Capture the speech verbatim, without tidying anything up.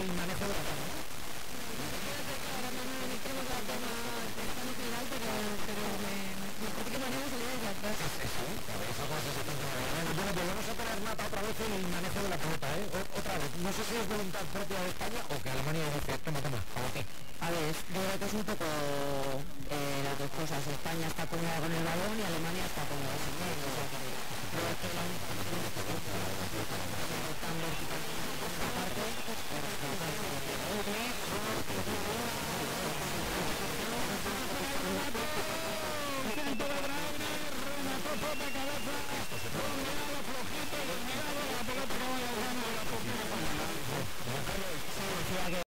el manejo de la pelota. Ahora no no entremos a tema estamos final, pero pero me me parece que manejo salir desde atrás. Eso, por eso con ese sitio. Bueno, pues vamos a poner nota otra vez en el manejo de la pelota, ¿eh? O, otra vez. No sé si es voluntad propia de España o que Alemania dice, toma, toma, ¿para qué? A ver, yo creo que es un poco eh, las dos cosas. España está cómoda con el balón y Alemania está cómoda sin él. O sea, que creo que la única diferencia es que tan vertical por esta parte, Intento de Brauner, remató por de cabeza, dominado flojito, dominado la pelota que vaya al gano de la